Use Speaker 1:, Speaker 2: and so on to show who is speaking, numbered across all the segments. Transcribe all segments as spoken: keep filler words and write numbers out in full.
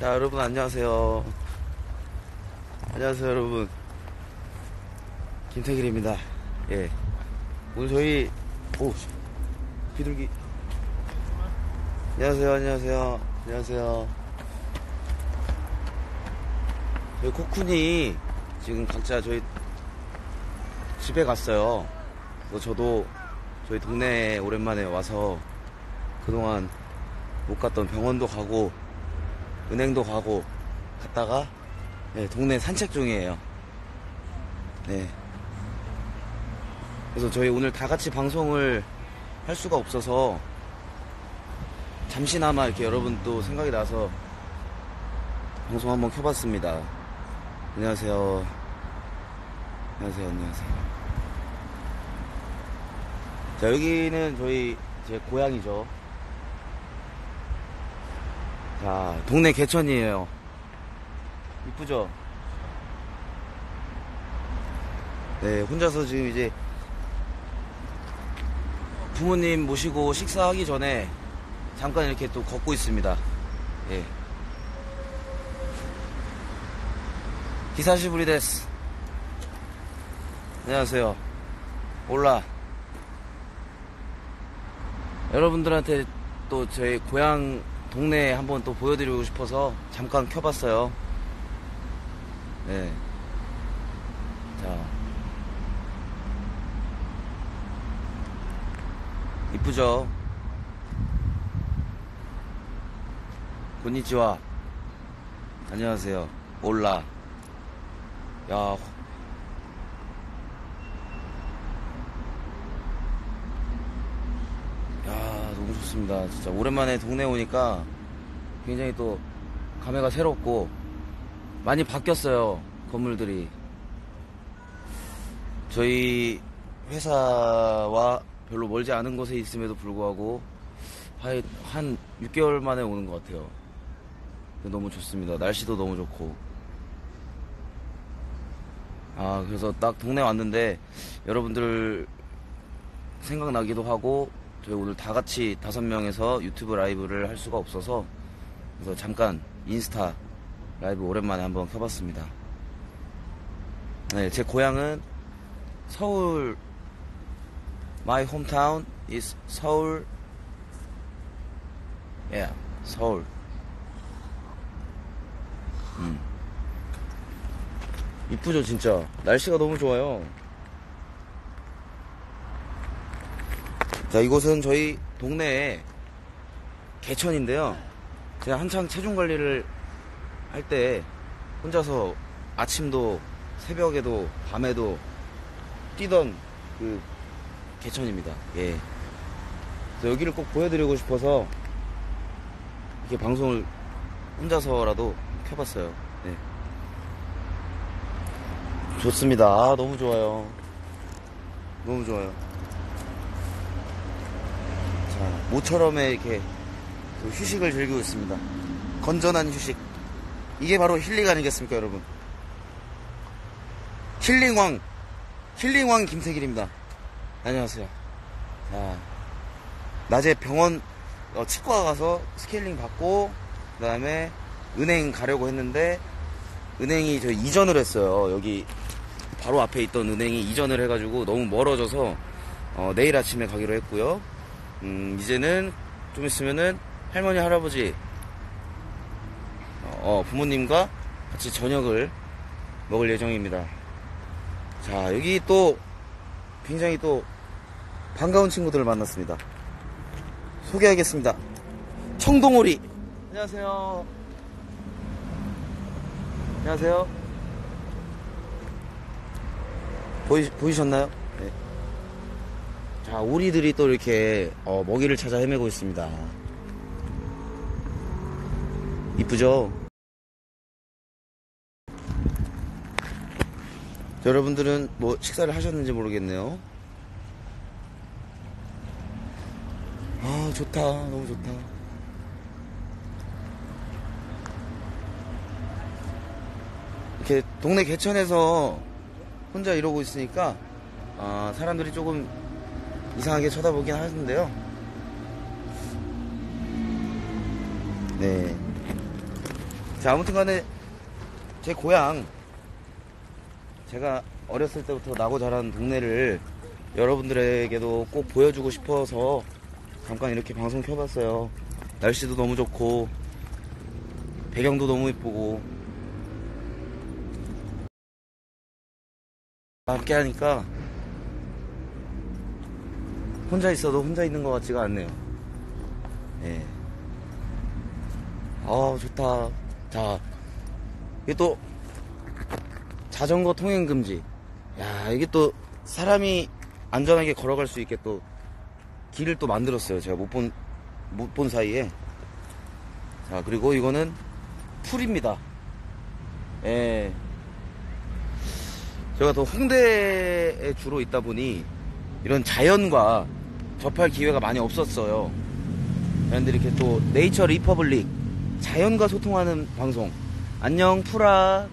Speaker 1: 자, 여러분 안녕하세요. 안녕하세요, 여러분. 김태길입니다. 예. 오늘 저희 오 비둘기. 안녕하세요, 안녕하세요, 안녕하세요. 저희 코쿤이 지금 각자 저희 집에 갔어요. 그래서 저도 저희 동네에 오랜만에 와서 그동안 못 갔던 병원도 가고 은행도 가고 갔다가 네, 동네 산책 중이에요. 네. 그래서 저희 오늘 다 같이 방송을 할 수가 없어서 잠시나마 이렇게 여러분도 생각이 나서 방송 한번 켜봤습니다. 안녕하세요. 안녕하세요. 안녕하세요. 자, 여기는 저희 제 고향이죠. 자, 동네 개천이에요. 이쁘죠? 네, 혼자서 지금 이제 부모님 모시고 식사하기 전에 잠깐 이렇게 또 걷고 있습니다. 예. 히사시부리 데스. 안녕하세요. 올라. 여러분들한테 또 저희 고향 동네 한번 또 보여드리고 싶어서 잠깐 켜봤어요. 네. 자. 이쁘죠? 곤니치와. 안녕하세요. 올라. 야. 너무 좋습니다. 진짜 오랜만에 동네 오니까 굉장히 또 감회가 새롭고 많이 바뀌었어요. 건물들이. 저희 회사와 별로 멀지 않은 곳에 있음에도 불구하고 한 육 개월 만에 오는 것 같아요. 너무 좋습니다. 날씨도 너무 좋고. 아, 그래서 딱 동네 왔는데 여러분들 생각나기도 하고, 저희 오늘 다 같이 다섯 명에서 유튜브 라이브를 할 수가 없어서 그래서 잠깐 인스타 라이브 오랜만에 한번 켜봤습니다. 네, 제 고향은 서울. My hometown is 서울. Yeah, 서울. 음. 이쁘죠, 진짜. 날씨가 너무 좋아요. 자, 이곳은 저희 동네에 개천인데요. 제가 한창 체중 관리를 할 때 혼자서 아침도 새벽에도 밤에도 뛰던 그 개천입니다. 예. 그래서 여기를 꼭 보여드리고 싶어서 이렇게 방송을 혼자서라도 켜봤어요. 네. 좋습니다. 아, 너무 좋아요. 너무 좋아요. 자, 모처럼에 이렇게 휴식을 즐기고 있습니다. 건전한 휴식. 이게 바로 힐링 아니겠습니까, 여러분? 힐링왕, 힐링왕 김태길입니다. 안녕하세요. 자, 낮에 병원, 어, 치과 가서 스케일링 받고, 그 다음에 은행 가려고 했는데, 은행이 저희 이전을 했어요. 여기 바로 앞에 있던 은행이 이전을 해가지고 너무 멀어져서, 어, 내일 아침에 가기로 했고요. 음, 이제는 좀 있으면은 할머니, 할아버지, 어, 부모님과 같이 저녁을 먹을 예정입니다. 자, 여기 또 굉장히 또 반가운 친구들을 만났습니다. 소개하겠습니다. 청동오리. 안녕하세요. 안녕하세요. 보이, 보이셨나요? 네. 자, 오리들이 또 이렇게 어, 먹이를 찾아 헤매고 있습니다. 이쁘죠? 여러분들은 뭐 식사를 하셨는지 모르겠네요. 아, 좋다. 너무 좋다. 이렇게 동네 개천에서 혼자 이러고 있으니까 아, 사람들이 조금 이상하게 쳐다보긴 하는데요. 네. 자, 아무튼 간에 제 고향, 제가 어렸을 때부터 나고 자란 동네를 여러분들에게도 꼭 보여주고 싶어서 잠깐 이렇게 방송 켜봤어요. 날씨도 너무 좋고 배경도 너무 예쁘고 함께 하니까 혼자 있어도 혼자 있는 것 같지가 않네요. 예. 아, 좋다. 자, 이게 또 자전거 통행 금지. 야, 이게 또 사람이 안전하게 걸어갈 수 있게 또 길을 또 만들었어요. 제가 못 본, 못 본 사이에. 자, 그리고 이거는 풀입니다. 예. 제가 또 홍대에 주로 있다 보니 이런 자연과 접할 기회가 많이 없었어요. 그런데 이렇게 또 네이처 리퍼블릭, 자연과 소통하는 방송. 안녕 풀아.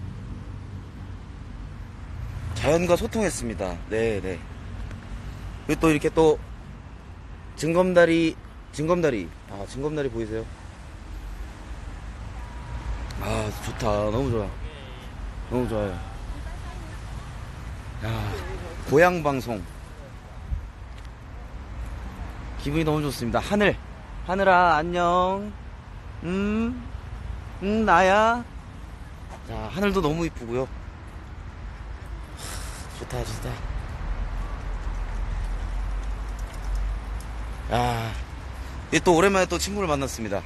Speaker 1: 자연과 소통했습니다. 네네. 그리고 또 이렇게 또 징검다리, 징검다리. 아, 징검다리 보이세요? 아, 좋다. 너무 좋아. 너무 좋아요. 야, 고향 방송. 기분이 너무 좋습니다. 하늘. 하늘아, 안녕. 음, 음, 나야. 자, 하늘도 너무 이쁘고요. 좋다, 좋다. 야, 예, 또 오랜만에 또 친구를 만났습니다.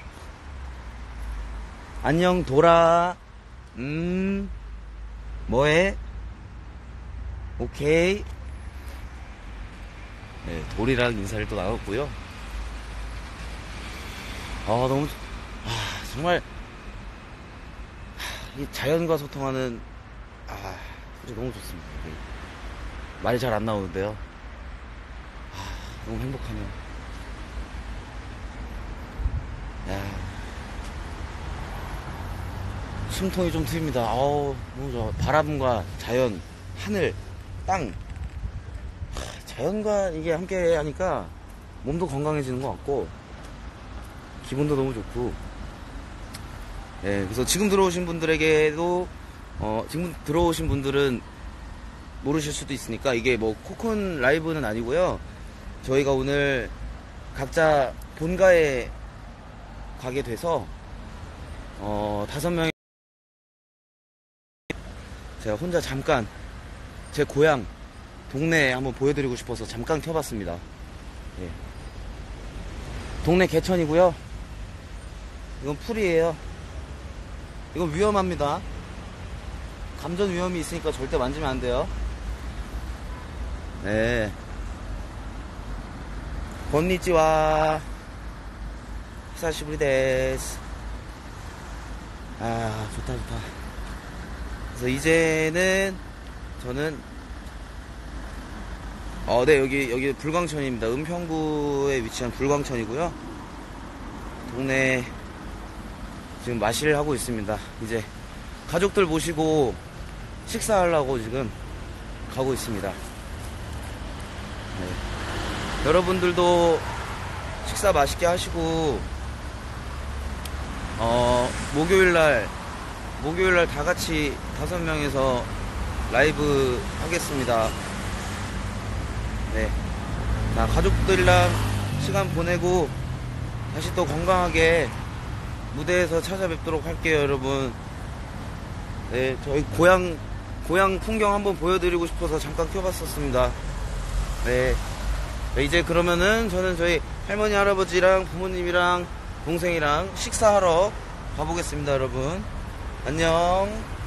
Speaker 1: 안녕, 돌아. 음, 뭐해? 오케이. 네, 돌이랑 인사를 또 나눴고요. 아, 너무, 아, 정말, 이 자연과 소통하는, 아, 진짜 너무 좋습니다. 말이 잘 안 나오는데요. 아, 너무 행복하네요. 야, 숨통이 좀 트입니다. 아우, 너무 좋아. 바람과 자연, 하늘, 땅. 하, 자연과 이게 함께 하니까 몸도 건강해지는 것 같고, 기분도 너무 좋고. 예, 그래서 지금 들어오신 분들에게도, 어, 지금 들어오신 분들은 모르실 수도 있으니까, 이게 뭐 코쿤 라이브는 아니고요. 저희가 오늘 각자 본가에 가게 돼서, 어, 다섯 명이 제가 혼자 잠깐 제 고향 동네 한번 보여드리고 싶어서 잠깐 켜봤습니다. 예. 동네 개천이고요. 이건 풀이에요. 이건 위험합니다. 감전 위험이 있으니까 절대 만지면 안 돼요. 네. 건니찌와 히사시부리 데스. 아, 좋다 좋다. 그래서 이제는 저는 어, 네, 여기 여기 불광천입니다. 은평구에 위치한 불광천이고요. 동네 지금 마실 하고 있습니다. 이제 가족들 모시고 식사하려고 지금 가고 있습니다. 네. 여러분들도 식사 맛있게 하시고, 어, 목요일날 목요일날 다 같이 다섯 명이서 라이브 하겠습니다. 네. 자, 가족들이랑 시간 보내고 다시 또 건강하게 무대에서 찾아뵙도록 할게요, 여러분. 네, 저희 고향 고향 풍경 한번 보여드리고 싶어서 잠깐 켜봤었습니다. 네. 네, 이제 그러면은 저는 저희 할머니 할아버지랑 부모님이랑 동생이랑 식사하러 가보겠습니다, 여러분. 안녕.